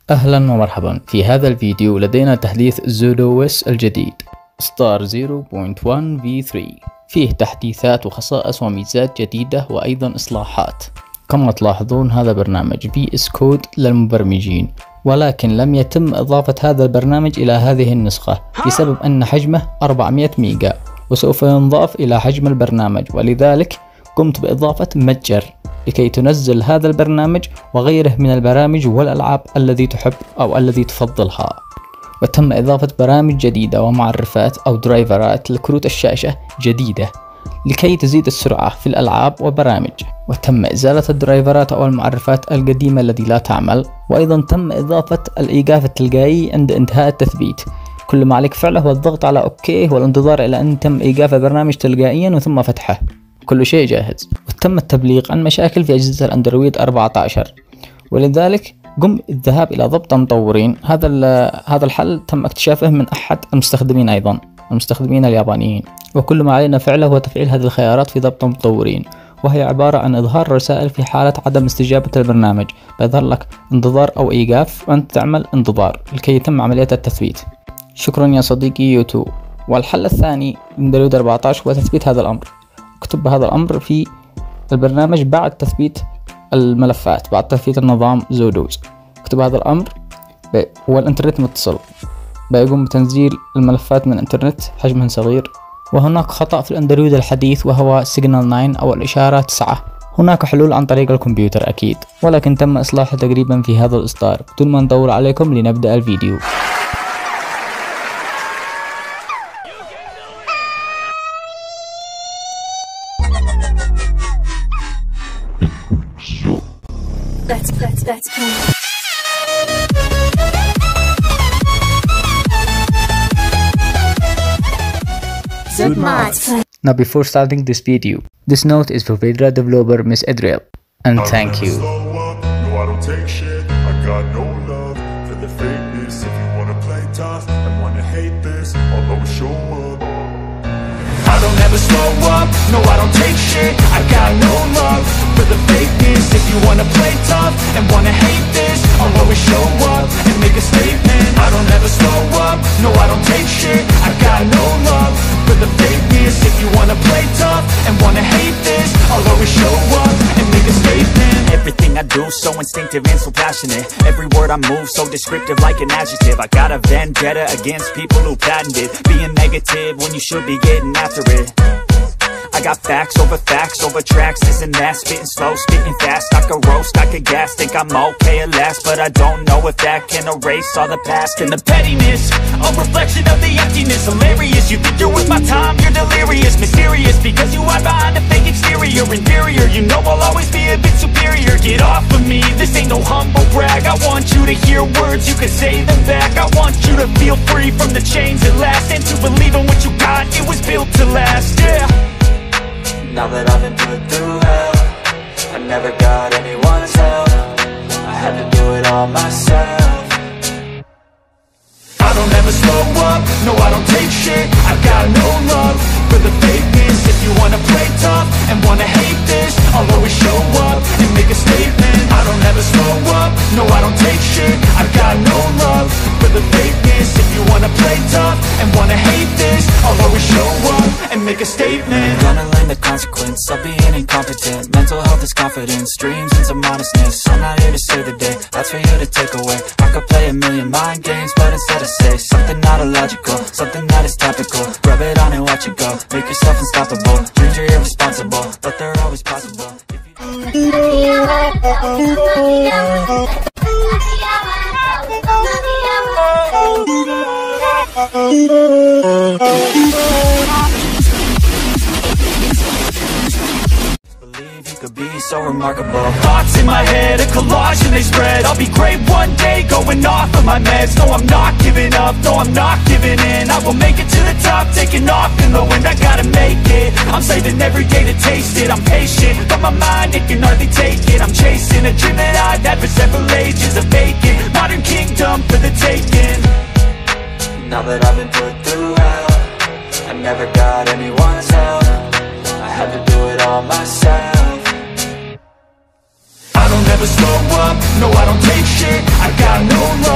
أهلا ومرحبا. في هذا الفيديو لدينا تحديث زودوز الجديد إصدار 0.1v3. فيه تحديثات وخصائص وميزات جديدة وأيضا إصلاحات. كما تلاحظون هذا برنامج VS كود للمبرمجين، ولكن لم يتم إضافة هذا البرنامج إلى هذه النسخة بسبب أن حجمه 400 ميجا وسوف ينضاف إلى حجم البرنامج، ولذلك قمت بإضافة متجر لكي تنزل هذا البرنامج وغيره من البرامج والألعاب الذي تحب أو الذي تفضلها. وتم إضافة برامج جديدة ومعرفات أو درايفرات لكروت الشاشة جديدة لكي تزيد السرعة في الألعاب وبرامج، وتم إزالة الدرايفرات أو المعرفات القديمة التي لا تعمل، وأيضا تم إضافة الإيقاف التلقائي عند انتهاء التثبيت. كل ما عليك فعله هو الضغط على أوكي والانتظار إلى أن يتم إيقاف البرنامج تلقائيا وثم فتحه. كل شيء جاهز. وتم التبليغ عن مشاكل في أجهزة الاندرويد 14، ولذلك قم الذهاب إلى ضبط المطورين. هذا الحل تم اكتشافه من أحد المستخدمين، أيضا المستخدمين اليابانيين، وكل ما علينا فعله هو تفعيل هذه الخيارات في ضبط المطورين، وهي عبارة عن إظهار رسائل في حالة عدم استجابة البرنامج. بيظهر لك انتظار أو إيقاف وأنت تعمل انتظار لكي يتم عملية التثبيت. شكرا يا صديقي يوتيوب. والحل الثاني من اندرويد 14 هو تثبيت هذا الأمر. اكتب هذا الأمر في البرنامج بعد تثبيت الملفات، بعد تثبيت النظام زودوز. اكتب هذا الأمر والإنترنت متصل، بيقوم بتنزيل الملفات من الإنترنت حجمها صغير. وهناك خطأ في الأندرويد الحديث وهو سيجنال 9 أو الإشارة 9. هناك حلول عن طريق الكمبيوتر أكيد، ولكن تم إصلاحه تقريبا في هذا الإصدار. بدون ما نطول عليكم لنبدأ الفيديو. Now before starting this video, this note is for Vedra developer Miss Adriel, and thank you. No, I don't take shit. I got no love for the fakeness. If you wanna play tough and wanna hate this, I'll always show up. I don't ever slow up. No, I don't take shit. I got no love for the fakeness. If you wanna play tough and wanna hate this, I'll always show up and make a statement. I don't ever slow up. No, I don't take shit. I got no love for the fakeness. If you wanna play tough and wanna hate this, I'll always show up and make a statement. Everything I do so instinctive and so passionate. Every word I move so descriptive like an adjective. I got a vendetta against people who patented being negative when you should be getting after it. I got facts over tracks, this and that. Spitting slow, spitting fast, I could roast, I could gas. Think I'm okay at last, but I don't know if that can erase all the past. And the pettiness, a reflection of the emptiness. Hilarious, you think you're with my time, you're delirious. Mysterious, because you hide behind a fake exterior. Inferior, you know I'll always be a bit superior. Get off of me, this ain't no humble brag. I want you to hear words, you can say them back. I want you to feel free from the chains at last, and to believe in what you got, it was built to last, yeah. Now that I've been put through hell, I never got anyone's help. I had to do it all myself. I don't ever slow up, no I don't take shit. I got no love for the fakeness. If you wanna play tough and wanna hate this, I'll always show up and make a statement. I don't ever slow up, no I don't take shit. I got no love for the fakeness. If you wanna play tough and wanna hate this, I'll always show up and make a statement. Gonna learn the consequence of being incompetent. Mental health is confidence, dreams and some honestness. I'm not here to save the day, that's for you to take away. I could play a million mind games, but instead I say something not illogical, something that is topical. Rub it on and watch it go, make yourself unstoppable. Dreams are irresponsible, but they're always possible. You could be so remarkable. Thoughts in my head, a collage and they spread. I'll be great one day, going off of my meds. No, I'm not giving up, no, I'm not giving in. I will make it to the top, taking off in the wind. I gotta make it, I'm saving every day to taste it. I'm patient, but my mind, it can hardly take it. I'm chasing a dream that I've had for several ages of vacant. Modern kingdom for the taking. Now that I've been put through hell, I never got anyone's help. I had to do it all myself. I don't ever slow up, no I don't take shit. I got no love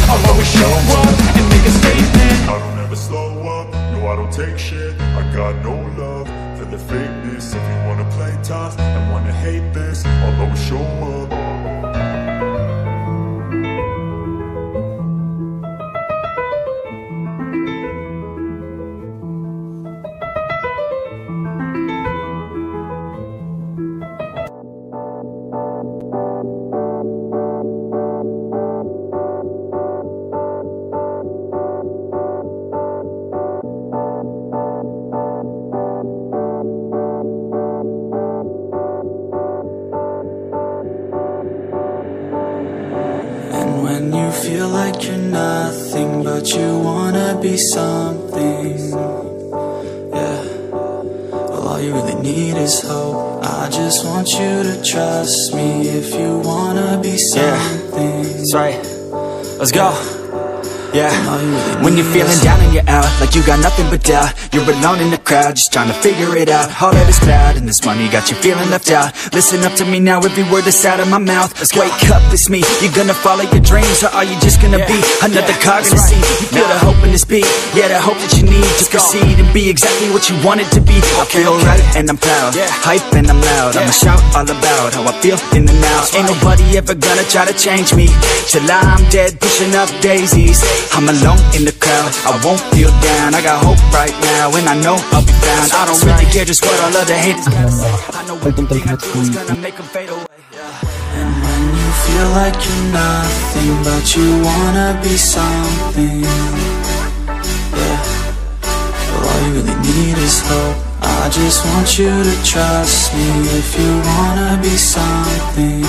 I'll always show up and make a statement. I don't ever slow up, no I don't take shit. I got no love for the fakeness. If you wanna play tough and wanna hate this, I'll always show up. When you feel like you're nothing, but you wanna be something, yeah. Well, all you really need is hope. I just want you to trust me if you wanna be something. That's right. Let's go. Yeah, when you're feeling down and you're out, like you got nothing but doubt, you're alone in the crowd, just trying to figure it out. All that is cloud and this money got you feeling left out. Listen up to me now, every word that's out of my mouth. Wake up, it's me, you're gonna follow your dreams, or are you just gonna be another cog in the scene? You feel the hope in this beat, yeah, the hope that you need to proceed and be exactly what you want it to be. I feel right and I'm proud, hype and I'm loud, I'ma shout all about how I feel in the now. Ain't nobody ever gonna try to change me, till I'm dead pushing up daisies. I'm alone in the crowd, I won't feel down. I got hope right now, and I know I'll be found. I don't really care just what all other haters gotta say. I know one thing I do is gonna make them fade away. And when you feel like you're nothing, but you wanna be something, yeah. Well, all you really need is hope. I just want you to trust me if you wanna be something,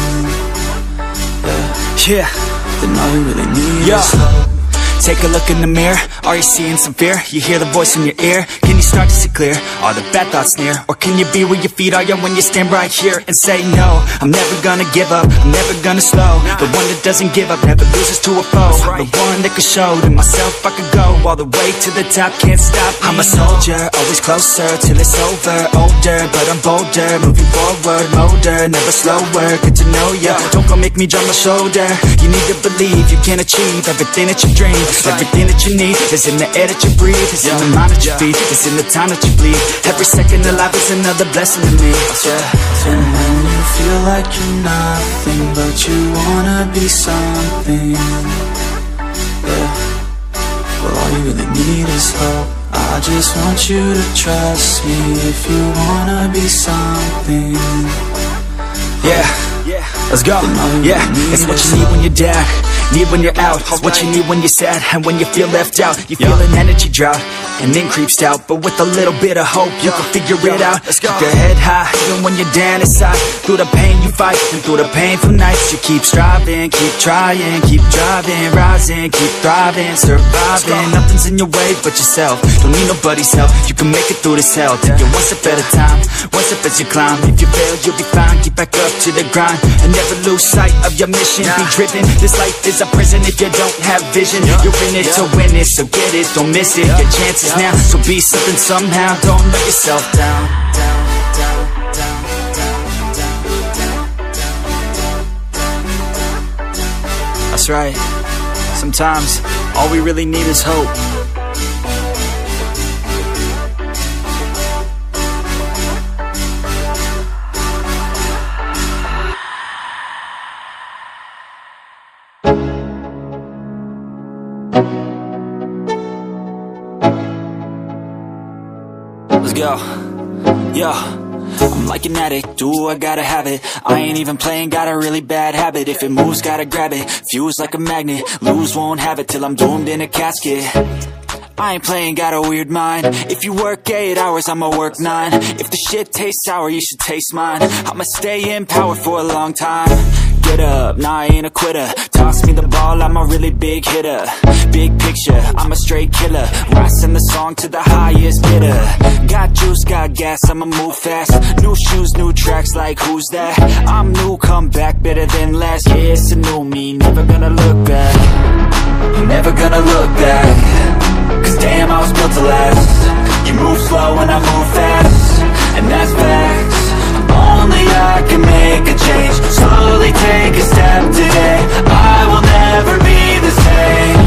yeah. Then all you really need is hope. Take a look in the mirror, are you seeing some fear? You hear the voice in your ear, can you start to see clear? Are the bad thoughts near? Or can you be where your feet are when you stand right here and say no? I'm never gonna give up, I'm never gonna slow. The one that doesn't give up, never loses to a foe. The one that could show to myself I could go all the way to the top, can't stop me. I'm a soldier, always closer till it's over. Older, but I'm bolder, moving forward, motor, never slower. Good to know ya, don't go make me drop my shoulder. You need to believe you can achieve everything that you dream. Everything that you need is in the air that you breathe, it's in the mind that you feed, it's in the time that you bleed. Every second of life is another blessing to me. And when you feel like you're nothing, but you wanna be something, yeah. Well, all you really need is hope. I just want you to trust me if you wanna be something, yeah. Let's go, yeah. It's what you need when you're down, need when you're out. It's what you need when you're sad and when you feel left out. You feel an energy drought and then creeps out, but with a little bit of hope you can figure it out. Keep your head high even when you're down inside. Through the pain you fight and through the painful nights you keep striving, keep trying, keep driving, rising, keep thriving, surviving. Nothing's in your way but yourself, don't need nobody's help. You can make it through this hell, take it one step at a time, one step as you climb. If you fail you'll be fine, get back up to the grind and never lose sight of your mission. Be driven, this life is a prison if you don't have vision. You're in it to win it, so get it, don't miss it. Your chances now, so be something somehow. Don't let yourself down. That's right. Sometimes all we really need is hope. Let's go, yo. I'm like an addict, do I gotta have it. I ain't even playing, got a really bad habit. If it moves, gotta grab it, fuse like a magnet. Lose, won't have it till I'm doomed in a casket. I ain't playing, got a weird mind. If you work 8 hours, I'ma work 9. If the shit tastes sour, you should taste mine. I'ma stay in power for a long time. Get up, nah, I ain't a quitter. Toss me the ball, I'm a really big hitter. Big picture, I'm a straight killer. Rising the song to the highest bidder. Got juice, got gas, I'ma move fast. New shoes, new tracks, like who's that? I'm new, come back, better than last. Yeah, it's a new me, never gonna look back. Never gonna look back. Cause damn, I was built to last. You move slow and I move fast, and that's facts. Only I can make a change. Slowly take a step today. I will never be the same.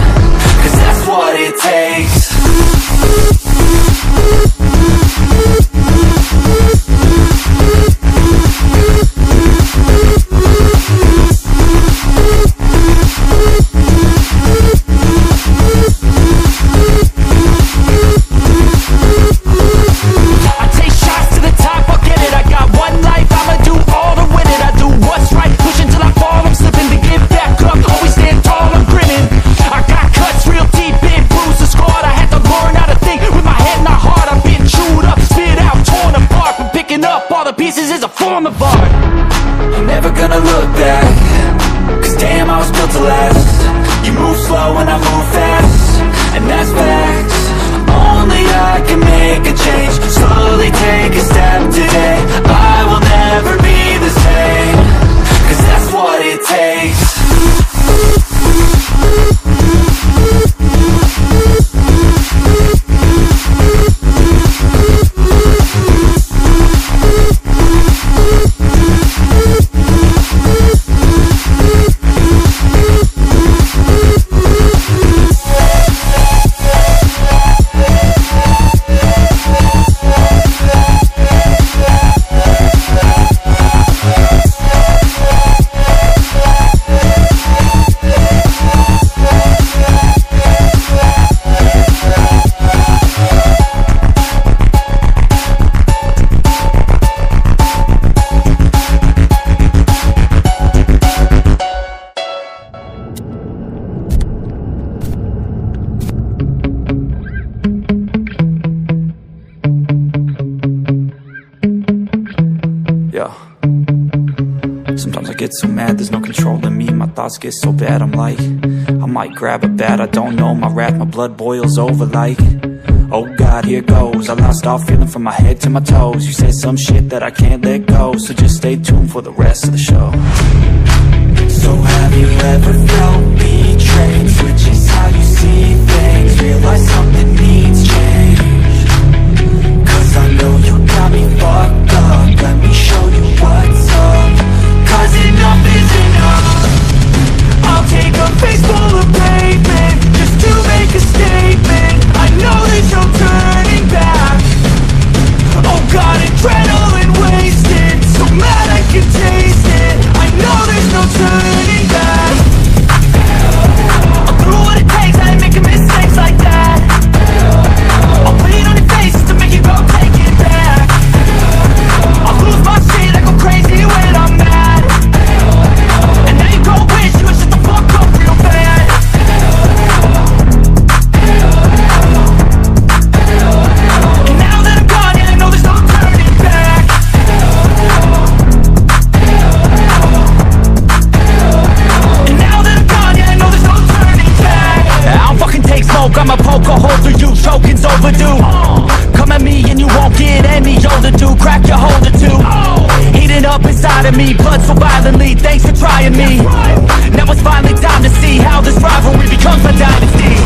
confess, and that's facts. Only I can make a change. Slowly take a step today. I will never be the same, 'cause that's what it takes. So mad, there's no controlling me. My thoughts get so bad, I'm like, I might grab a bat, I don't know, my wrath, my blood boils over like, oh God, here goes. I lost all feeling from my head to my toes. You said some shit that I can't let go, so just stay tuned for the rest of the show. So have you ever felt betrayed? Switches how you see things, realize something needs change. 'Cause I know you got me fucked up, let me show you what's up. 'Cause enough is enough. I'll take a face full of pavement just to make a statement. I know there's no turning back. Oh God, adrenaline wasted, so mad I can taste it. I know there's no turning back. I'll do what it takes, I ain't making mistakes like that. I'll put it on your face to make you go take it back. I'll lose my shit, I go crazy when I'm mad. And now you go wish you would shut the fuck up real bad. And now that I'm gone, yeah, I know there's no turning back. And now that I'm gone, yeah, I know there's no turning back. I don't fucking take smoke, I'ma poke a hole through you, choking's overdue. Come at me and you won't get any older, dude. Crack your holder too. Heating up inside of me, blood so violently. Thanks for trying me. Now it's finally time to see how this rivalry becomes a dynasty.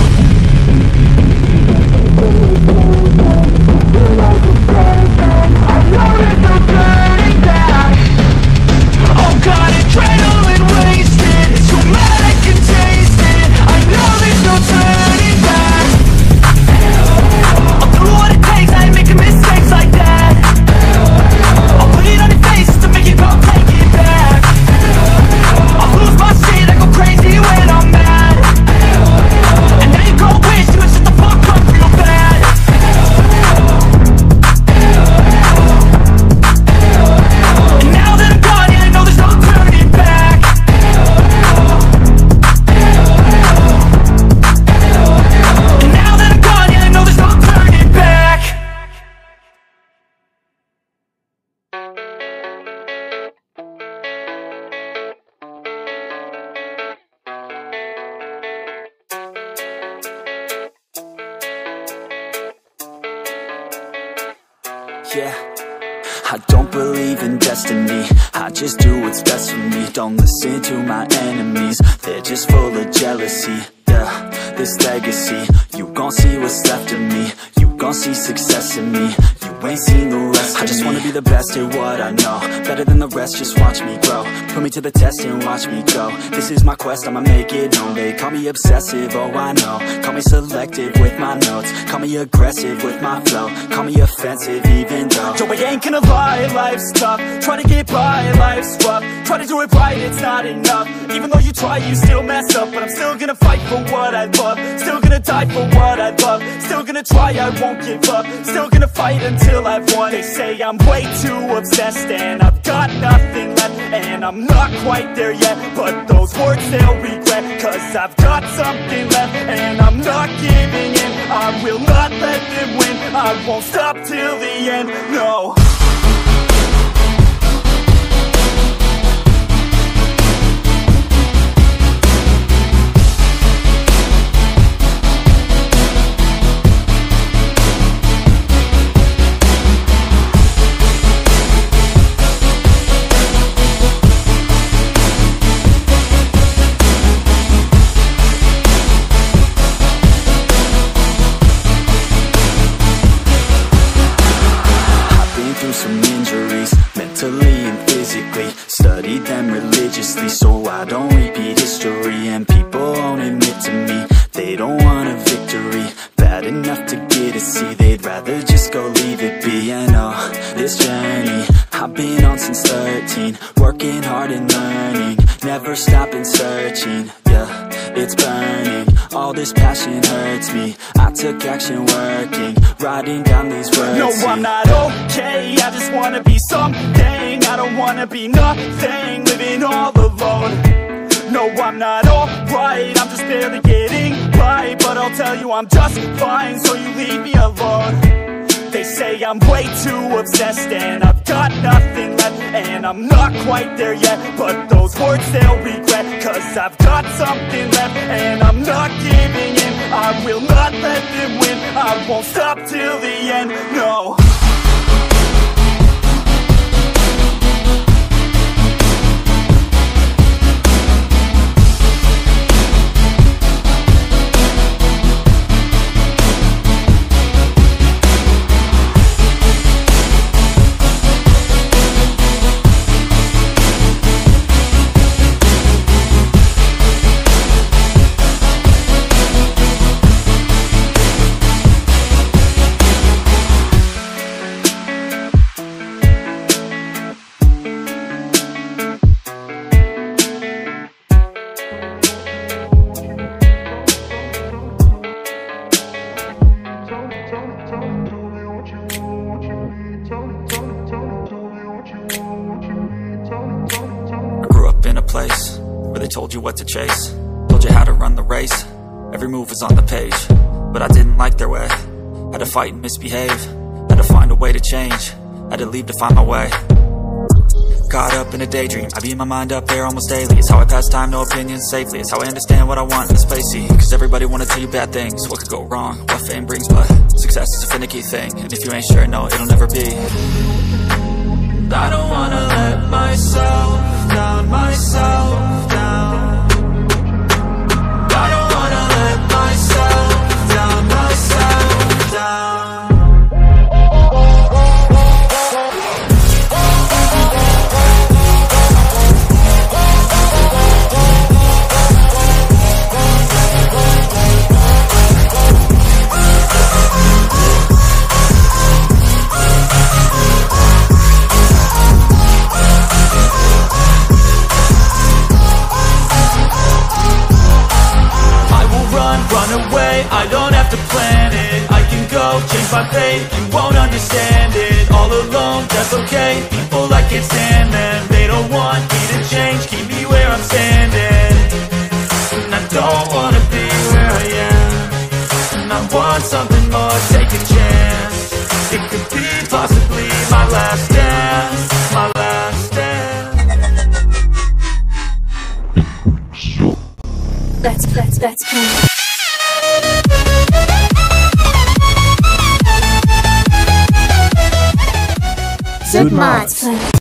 Oh God, adrenaline wasted, so mad I can taste it. I know there's no turning back. I'll do what it takes, I ain't making mistakes like that. I'll put it on your face to make you go take it back. I'll lose my shit, I go crazy when I'm mad. And now you go wish you would shut the fuck up real bad. And now that I'm gone, yeah, I know there's no turning back. And now that I'm gone, yeah, I know there's no turning back. Yeah, I don't believe in destiny, I just do what's best for me. Don't listen to my enemies, they're just full of jealousy. Yeah, this legacy, you gon' see what's left of me. You gon' see success in me, you ain't seen the rest of me. I just wanna be the best at what I know, better than the rest, just watch me grow. Put me to the test and watch me go. This is my quest, I'ma make it known. They call me obsessive, oh I know. Call me selective with my notes, call me aggressive with my flow. Call me offensive even though Joe, I ain't gonna lie, life's tough. Try to get by, life's rough. Try to do it right, it's not enough. Even though you try, you still mess up. But I'm still gonna fight for what I love, still gonna die for what I love. Still gonna try, I won't give up. Still gonna fight until I've won. They say I'm way too obsessed and I've got nothing left. And I'm not quite there yet, but those words they'll regret. 'Cause I've got something left and I'm not giving in. I will not let them win, I won't stop till the end, no. They don't want a victory bad enough to get a C. They'd rather just go leave it be. And oh, this journey I've been on since 13, working hard and learning, never stopping searching. Yeah, it's burning, all this passion hurts me. I took action working, writing down these words. No, I'm not okay, I just wanna be something. I don't wanna be nothing, living all alone. No, I'm not alright, I'm just barely getting by. But I'll tell you I'm just fine, so you leave me alone. They say I'm way too obsessed and I've got nothing left, and I'm not quite there yet, but those words they'll regret. Cause I've got something left and I'm not giving in. I will not let them win, I won't stop till the end, no. Told you what to chase, told you how to run the race. Every move was on the page, but I didn't like their way. Had to fight and misbehave, had to find a way to change, had to leave to find my way. Caught up in a daydream, I beat my mind up there almost daily. It's how I pass time, no opinions safely. It's how I understand what I want in this place, see. Cause everybody wanna tell you bad things, what could go wrong, what fame brings. But success is a finicky thing, and if you ain't sure, no, it'll never be. I don't wanna let myself down, myself down. I don't wanna let myself down, myself down. Run away, I don't have to plan it. I can go, change my fate, you won't understand it. All alone, that's okay, people I can't stand them. They don't want me to change, keep me where I'm standing. And I don't wanna be where I am, and I want something more, take a chance. It could be possibly my last dance, my last dance. Let's play. Zod Mods.